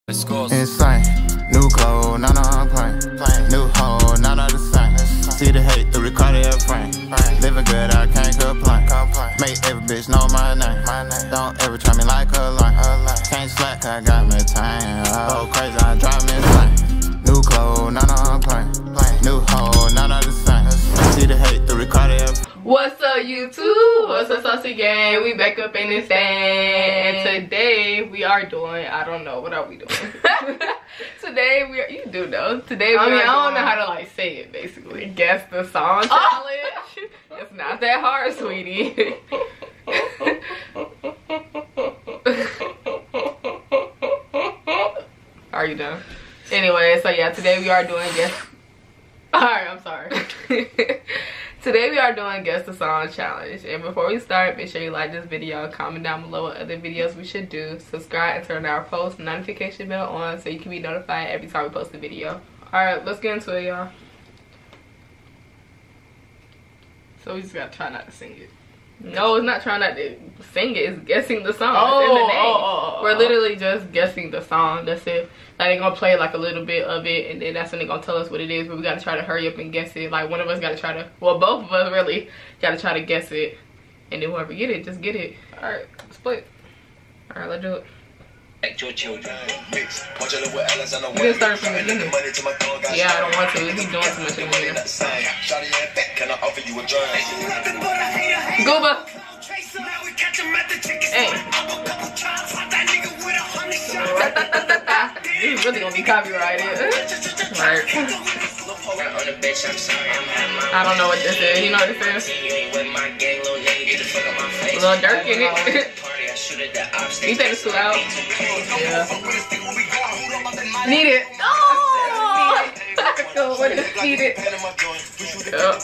Insane, new clothes, none I'm playing. New hoe, none of the same. See the hate, the recorded frame. Living good, I can't complain. Make every bitch know my name. Don't ever try me like a line. Can't slack, I got me time. Oh, crazy, I drive me insane. New clothes, none I'm playing. New hoe, none of the same. See the hate, the recorded. What's up, YouTube? What's up, Saucy Gang? We back up in this thing. And today we are doing, I don't know, what are we doing? Today we are, you do know. Today we I don't know how to like say it basically. Guess the song challenge. It's not that hard, sweetie. Are you done? Anyway, so yeah, today we are doing guess. Alright, I'm sorry. Today we are doing Guess the Song Challenge. And before we start, make sure you like this video, comment down below what other videos we should do, subscribe and turn our post notification bell on so you can be notified every time we post a video. Alright, let's get into it, y'all. So we just gotta try not to sing it. No, it's not trying not to sing it, it's guessing the song. It's in the name. We're literally just guessing the song, that's it. Like, they're gonna play like a little bit of it and then that's when they're gonna tell us what it is, but we gotta try to hurry up and guess it. Like, one of us gotta try to, well, both of us really gotta try to guess it, and then whoever get it, just get it. Alright, split. Alright, let's do it. You can start from the beginning. Yeah, I don't want to. He's doing too much in here. Gooba. Hey. This is really gonna be copyrighted. Right. I don't know what this is. You know what this is? A little Dirk in it. You think it's too loud? Yeah. Need it. Oh! So what is needed? Yep.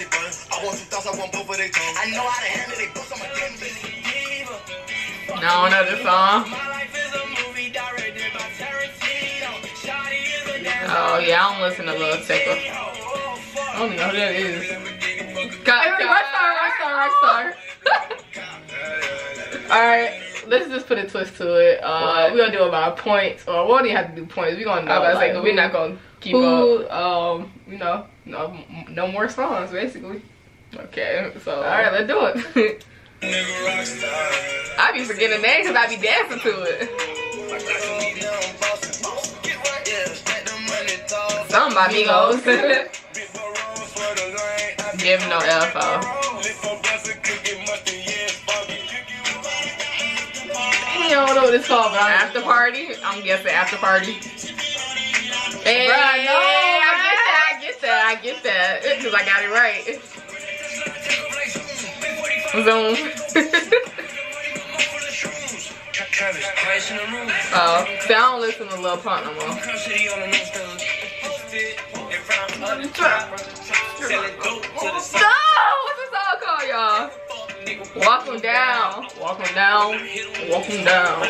No, I don't know this song. Oh yeah, I don't listen to Lil Tecca. I don't know who that is. Alright, let's just put a twist to it. We're gonna do about points, or we don't even have to do points. We're gonna know, like, we're not gonna keep up. You know, no more songs basically. Okay, so alright, let's do it. I be forgetting that because I be dancing to it. Something by Migos. Give no L-Fo. I don't know what it's called, but After Party. I'm guessing After Party. Hey, bruh, no, I get that. Because I got it right. Zoom. Oh, see, I don't listen to Lil Pump no more. What's the song called, y'all? Walk 'em down. Walk 'em down. Walk 'em down.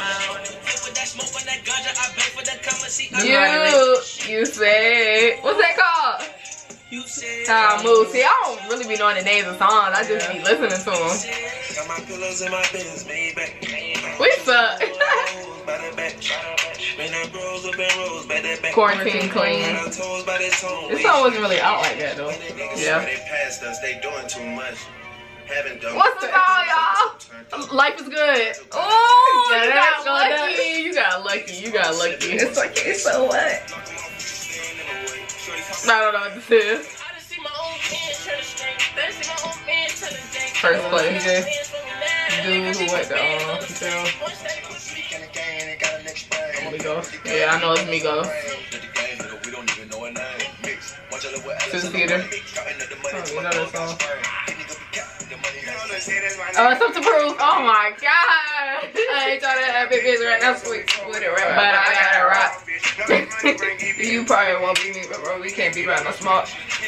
You say, what's that called? Time move. See, I don't really be knowing the names of songs. I just be listening to them. We suck. Quarantine Queen. This song wasn't really out like that though. Yeah. What's the song, y'all? Life is Good. Oh, yeah, you got lucky. You got lucky. You got lucky. It's okay, so what? I don't know what this is. First place. Dude who went to hotel. Migos. Yeah, I know it's Migos. Two Theater. Oh, you know that song. Oh, it's Up to Proof. Oh my god. I ain't trying to have big bitch right now. Split it right. But I gotta rock. You probably won't beat me, but bro, we can't beat around no smart.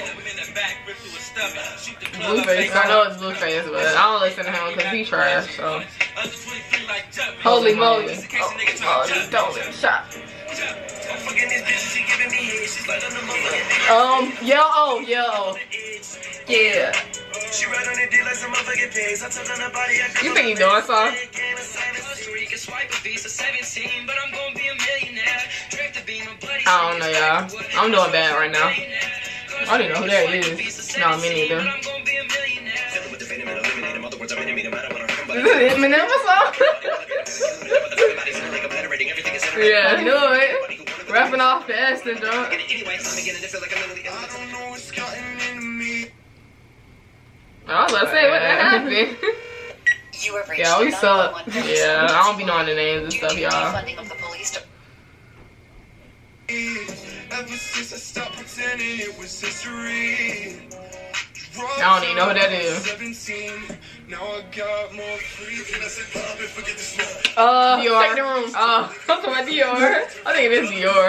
Blueface. I know it's Blueface, but I don't listen to him because he trash. So. Holy moly. Oh, don't shot. Yeah. You think you doing something? I don't know, y'all. I'm doing bad right now. I don't even know who that is. No, me neither. Is it Eminem or something? Yeah, I knew it. Rapping off the ass and drunk. I was about to say, what happened? Yeah, we suck. Yeah, I don't be knowing the names and stuff, y'all. I don't even know who that is. Dior. Take the room. Oh, I'm talking about Dior. I think it is Dior.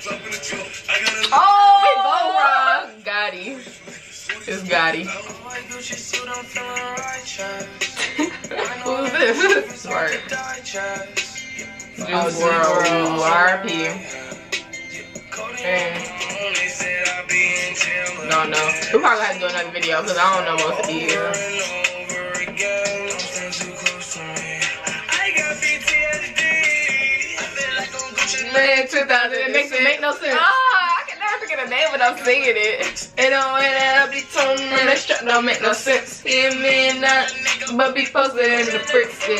Oh, Gotti. It's Gotti. Who's this? Smart. Juice WRLD. RP. No. We probably have to do another video because I don't know most of these. Man, 2000. It make no sense. I can never forget the name when I'm singing it. It don't be told me that shit don't make no sense. Hear me not, but be posted in the bricks. I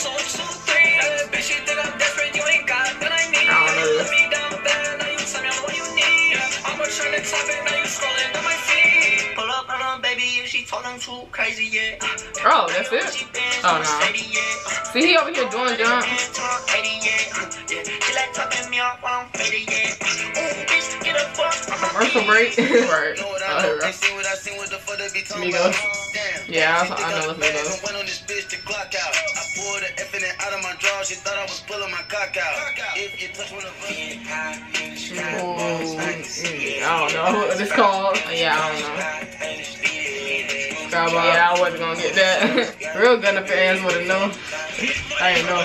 don't know this. Oh, that's it? Oh, no. See, he over here doing jump. Commercial break. Right. Migos. Yeah, I know what's Migos. I don't know what it's called. Yeah, I don't know. Yeah, I wasn't gonna get that. Real Gunna fans would've known. I ain't know.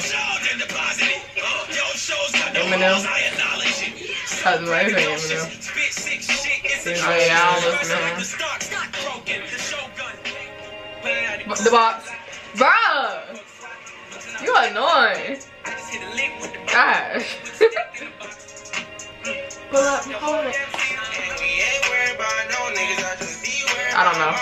Eminem. That's what I say, Eminem. Oh yeah, I don't listen to him. The box. Bruh! You annoying. Gosh. Pull up, hold it. I don't know.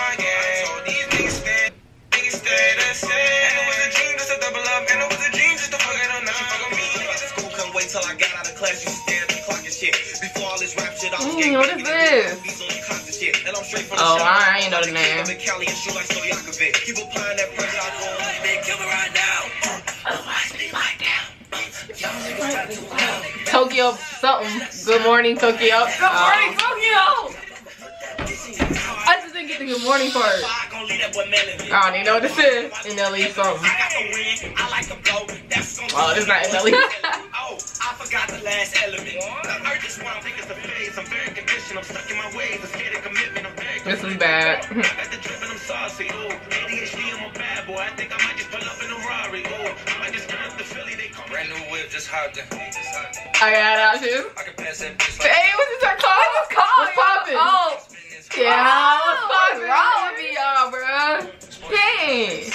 What is this? Oh, I ain't know the name. Tokyo something. Good morning, Tokyo. Good morning, Tokyo. I just didn't get the good morning part. I don't even know what this is. NLE something. Oh, this is not NLE. I forgot the last element. This is bad. I got out too. Hey, what's this called? What's poppin'? Oh. Yeah, what's wrong with me, y'all, bruh? Hey.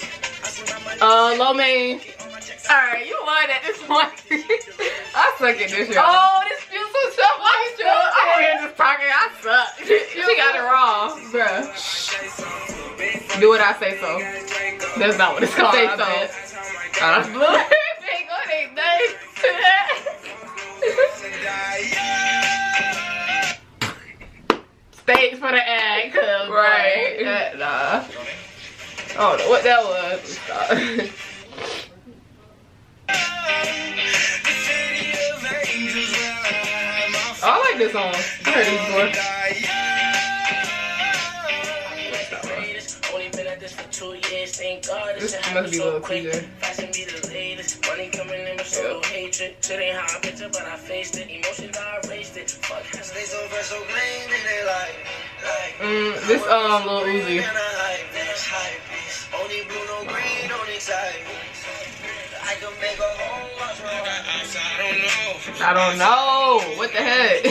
Lo mein. Alright, you won at this point. I suck at this, y'all. Oh, this feels so tough. I'm here just talking. I suck. She got it wrong, bruh. Do what I say so. That's not what it's called. Say so. Blue. Thanks for the egg, right? Nah. I don't know what that was. I like this song. I heard this before. This must be Lil TJ. This Lil Uzi. I don't know. What the heck?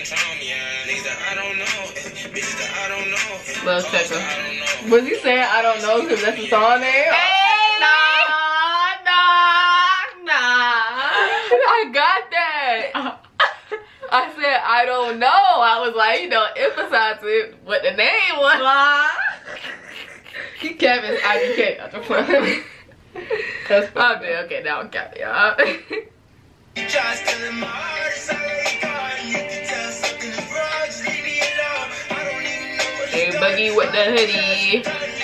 Lil Tecca. Was he saying I don't know because that's the song name? Hey, nah. I got that. I said, I don't know. I was like, you know, emphasizing what the name was. He kept his IDK at the front. That's funny. Okay, now I got it, y'all. Hey, Boogie with the hoodie.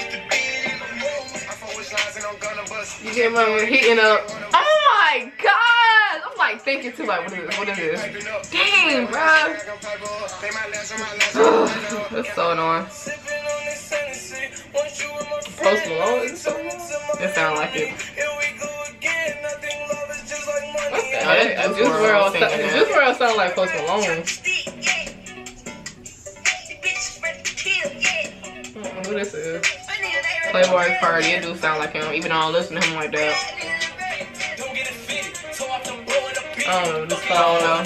You get my heating up. Oh my god! I'm like thinking too, like, what is this? What is this? Dang, bro. That's so annoying. Post Malone is so long. It sound like it. Juice WRLD sound like Post Malone. Who this is? Playboy Cardi. It do sound like him, even though I don't listen to him like that. I don't know this song.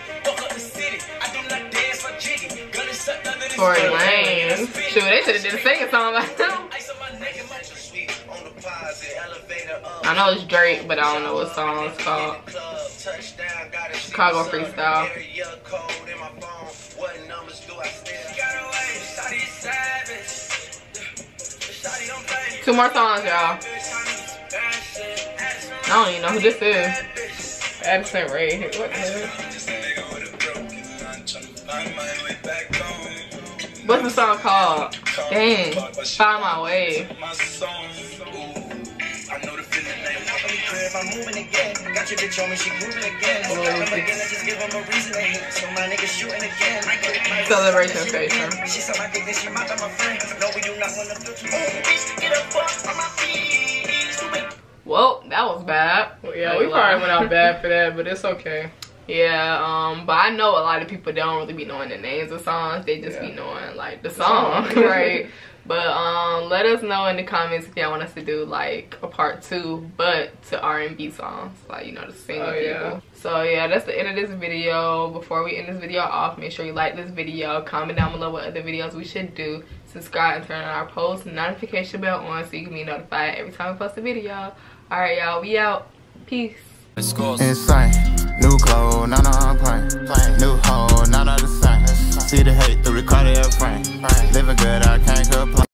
Tory Lanez. Shoot, they should have did a singing song like him. I know it's Drake, but I don't know what song it's called. Chicago Freestyle. 2 more songs, y'all. I don't even know who this is. Addison Rae. What the hell? What's the song called? Dang. Find My Way. Celebration Station. Well, that was bad. Well, yeah, we probably went out bad for that, but it's okay. Yeah, but I know a lot of people don't really be knowing the names of songs. They just be knowing like the song, right? But let us know in the comments if y'all want us to do like a part 2, but to R&B songs, like, you know, the single people. So yeah, that's the end of this video. Before we end this video off, make sure you like this video, comment down below what other videos we should do, subscribe, and turn on our post notification bell on so you can be notified every time we post a video. All right, y'all, we out. Peace. Insane. New clothes, none of I'm playing. New hoe, none of the same. See the hate, the record of frame. Living good, I can't complain.